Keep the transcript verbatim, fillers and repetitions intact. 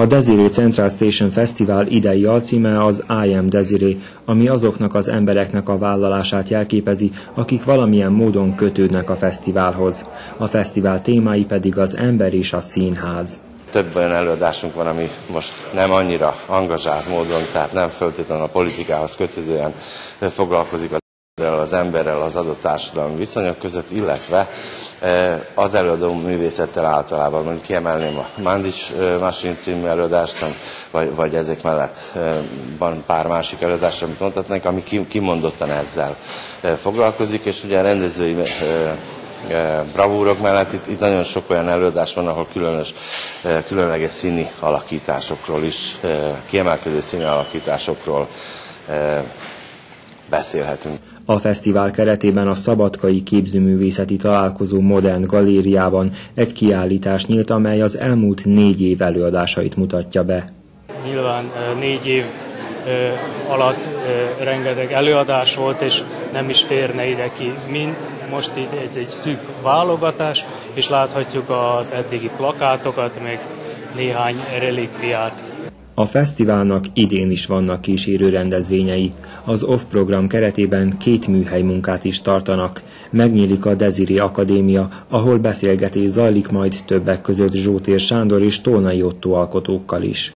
A Desiree Central Station Fesztivál idei alcíme az I Am Desiree, ami azoknak az embereknek a vállalását jelképezi, akik valamilyen módon kötődnek a fesztiválhoz. A fesztivál témái pedig az ember és a színház. Több olyan előadásunk van, ami most nem annyira angazsált módon, tehát nem feltétlenül a politikához kötődően foglalkozik az emberrel, az adott társadalmi viszonyok között, illetve az előadó művészettel általában. Mondjuk kiemelném a Mandics Machine című előadást, vagy, vagy ezek mellett van pár másik előadás, amit mondhatnánk, ami kimondottan ezzel foglalkozik, és ugye a rendezői bravúrok mellett itt, itt nagyon sok olyan előadás van, ahol különös, különleges színi alakításokról is, kiemelkedő színi alakításokról beszélhetünk. A fesztivál keretében a Szabadkai Képzőművészeti Találkozó Modern Galériában egy kiállítás nyílt, amely az elmúlt négy év előadásait mutatja be. Nyilván négy év alatt rengeteg előadás volt, és nem is férne ide ki mind. Most itt ez egy szűk válogatás, és láthatjuk az eddigi plakátokat, meg néhány relikviát. A fesztiválnak idén is vannak kísérő rendezvényei. Az off program keretében két műhely munkát is tartanak. Megnyílik a Desiree Akadémia, ahol beszélgetés zajlik majd többek között Zsótér Sándor és Tolnai Ottó alkotókkal is.